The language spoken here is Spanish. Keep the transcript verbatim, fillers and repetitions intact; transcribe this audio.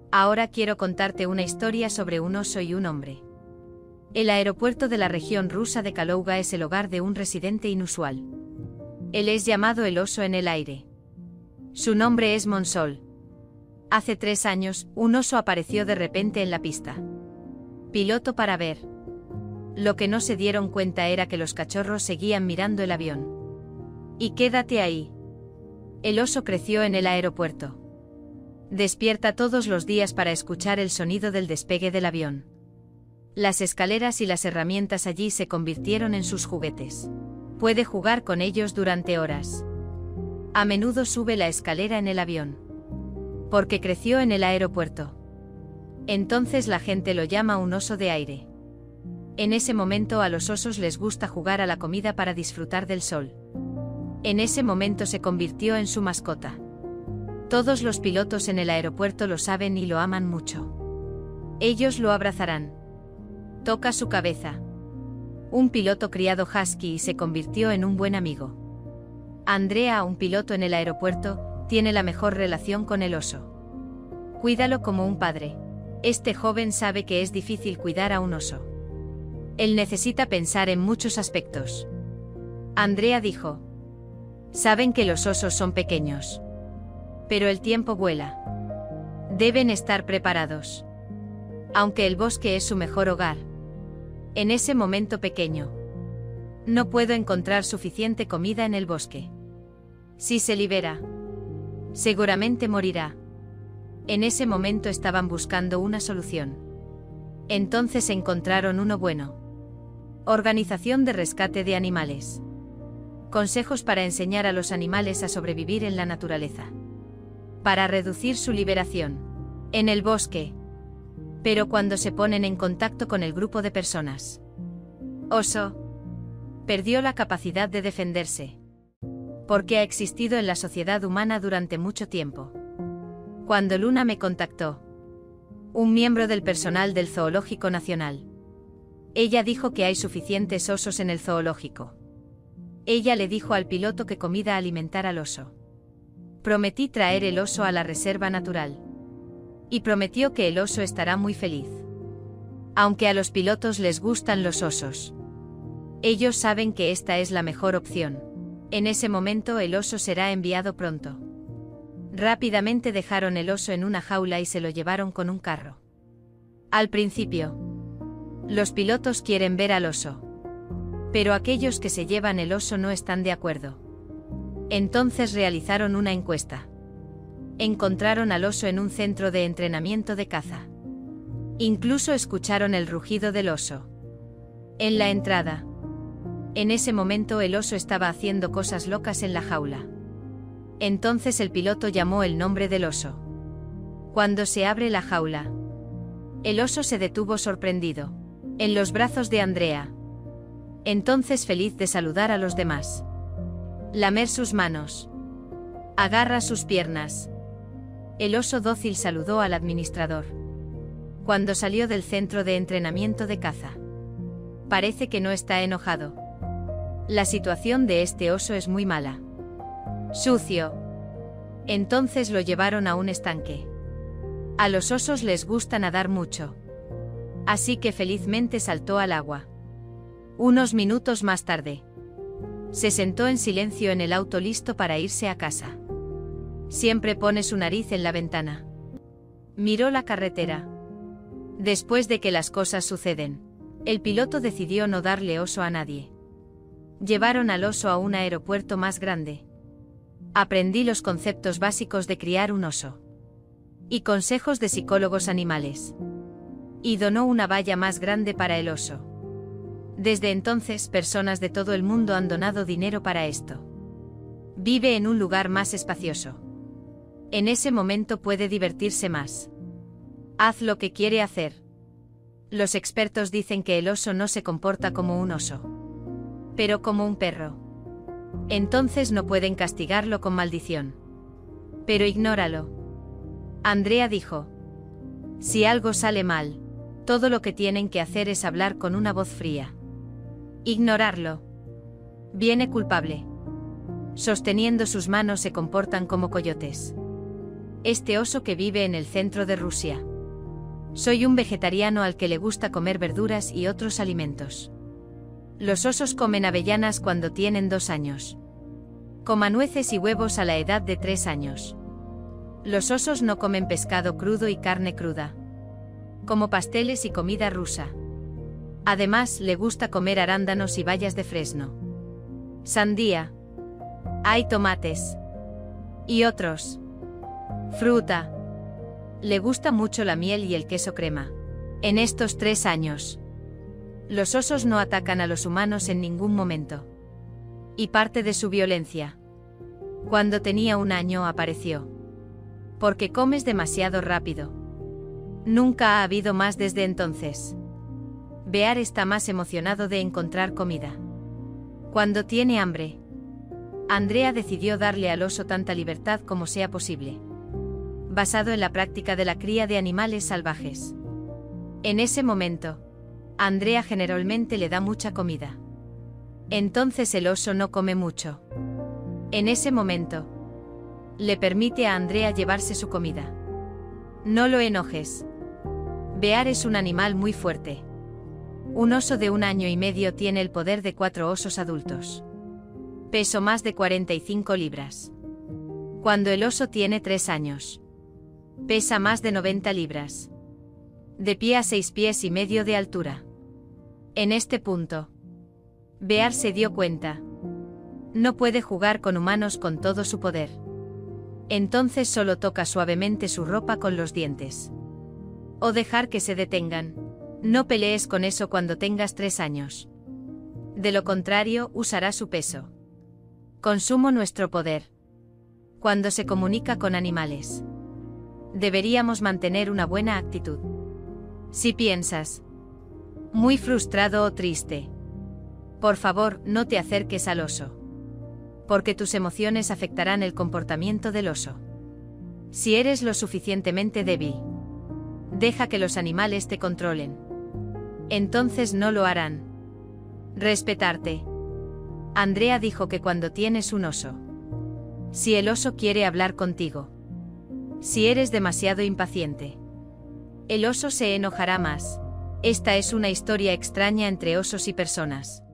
Ahora quiero contarte una historia sobre un oso y un hombre. El aeropuerto de la región rusa de Kalouga es el hogar de un residente inusual. Él es llamado el oso en el aire. Su nombre es Monsol. Hace tres años, un oso apareció de repente en la pista. Piloto para ver. Lo que no se dieron cuenta era que los cachorros seguían mirando el avión. Y quédate ahí. El oso creció en el aeropuerto. Despierta todos los días para escuchar el sonido del despegue del avión. Las escaleras y las herramientas allí se convirtieron en sus juguetes. Puede jugar con ellos durante horas. A menudo sube la escalera en el avión. Porque creció en el aeropuerto. Entonces la gente lo llama un oso de aire. En ese momento a los osos les gusta jugar a la comida para disfrutar del sol. En ese momento se convirtió en su mascota. Todos los pilotos en el aeropuerto lo saben y lo aman mucho. Ellos lo abrazarán. Toca su cabeza. Un piloto criado husky y se convirtió en un buen amigo. Andrea, un piloto en el aeropuerto, tiene la mejor relación con el oso. Cuídalo como un padre. Este joven sabe que es difícil cuidar a un oso. Él necesita pensar en muchos aspectos. Andrea dijo: saben que los osos son pequeños. Pero el tiempo vuela. Deben estar preparados. Aunque el bosque es su mejor hogar. En ese momento pequeño. No puedo encontrar suficiente comida en el bosque. Si se libera, seguramente morirá. En ese momento estaban buscando una solución. Entonces encontraron uno bueno. Organización de rescate de animales. Consejos para enseñar a los animales a sobrevivir en la naturaleza. Para reducir su liberación. En el bosque. Pero cuando se ponen en contacto con el grupo de personas. Oso. Perdió la capacidad de defenderse. Porque ha existido en la sociedad humana durante mucho tiempo. Cuando Luna me contactó. Un miembro del personal del Zoológico Nacional. Ella dijo que hay suficientes osos en el zoológico. Ella le dijo al piloto que comida alimentar al oso. Prometí traer el oso a la reserva natural. Y prometió que el oso estará muy feliz. Aunque a los pilotos les gustan los osos. Ellos saben que esta es la mejor opción. En ese momento el oso será enviado pronto. Rápidamente dejaron el oso en una jaula y se lo llevaron con un carro. Al principio, los pilotos quieren ver al oso. Pero aquellos que se llevan el oso no están de acuerdo. Entonces realizaron una encuesta. Encontraron al oso en un centro de entrenamiento de caza. Incluso escucharon el rugido del oso. En la entrada. En ese momento el oso estaba haciendo cosas locas en la jaula. Entonces el piloto llamó el nombre del oso. Cuando se abre la jaula, el oso se detuvo sorprendido. En los brazos de Andrea. Entonces feliz de saludar a los demás. Lamer sus manos. Agarra sus piernas. El oso dócil saludó al administrador. Cuando salió del centro de entrenamiento de caza. Parece que no está enojado. La situación de este oso es muy mala. Sucio. Entonces lo llevaron a un estanque. A los osos les gusta nadar mucho. Así que felizmente saltó al agua. Unos minutos más tarde. Se sentó en silencio en el auto listo para irse a casa. Siempre pone su nariz en la ventana. Miró la carretera. Después de que las cosas suceden, el piloto decidió no darle oso a nadie. Llevaron al oso a un aeropuerto más grande. Aprendí los conceptos básicos de criar un oso. Y consejos de psicólogos animales. Y donó una valla más grande para el oso. Desde entonces, personas de todo el mundo han donado dinero para esto. Vive en un lugar más espacioso. En ese momento puede divertirse más. Haz lo que quiere hacer. Los expertos dicen que el oso no se comporta como un oso, pero como un perro. Entonces no pueden castigarlo con maldición. Pero ignóralo. Andrea dijo: si algo sale mal, todo lo que tienen que hacer es hablar con una voz fría. Ignorarlo. Viene culpable. Sosteniendo sus manos se comportan como coyotes. Este oso que vive en el centro de Rusia. Soy un vegetariano al que le gusta comer verduras y otros alimentos. Los osos comen avellanas cuando tienen dos años. Coma nueces y huevos a la edad de tres años. Los osos no comen pescado crudo y carne cruda. Como pasteles y comida rusa. Además, le gusta comer arándanos y bayas de fresno. Sandía. Hay tomates. Y otros. Fruta. Le gusta mucho la miel y el queso crema. En estos tres años, los osos no atacan a los humanos en ningún momento. Y parte de su violencia, cuando tenía un año, apareció. Porque comes demasiado rápido. Nunca ha habido más desde entonces. Bear está más emocionado de encontrar comida. Cuando tiene hambre, Andrea decidió darle al oso tanta libertad como sea posible. Basado en la práctica de la cría de animales salvajes. En ese momento, Andrea generalmente le da mucha comida. Entonces el oso no come mucho. En ese momento, le permite a Andrea llevarse su comida. No lo enojes. Bear es un animal muy fuerte. Un oso de un año y medio tiene el poder de cuatro osos adultos. Peso más de cuarenta y cinco libras. Cuando el oso tiene tres años, pesa más de noventa libras. De pie a seis pies y medio de altura. En este punto, Bear se dio cuenta. No puede jugar con humanos con todo su poder. Entonces solo toca suavemente su ropa con los dientes. O dejar que se detengan. No pelees con eso cuando tengas tres años. De lo contrario, usará su peso. Consumo nuestro poder. Cuando se comunica con animales, deberíamos mantener una buena actitud. Si piensas muy frustrado o triste, por favor, no te acerques al oso. Porque tus emociones afectarán el comportamiento del oso. Si eres lo suficientemente débil, deja que los animales te controlen. Entonces no lo harán. Respetarte. Andrea dijo que cuando tienes un oso, si el oso quiere hablar contigo, si eres demasiado impaciente, el oso se enojará más. Esta es una historia extraña entre osos y personas.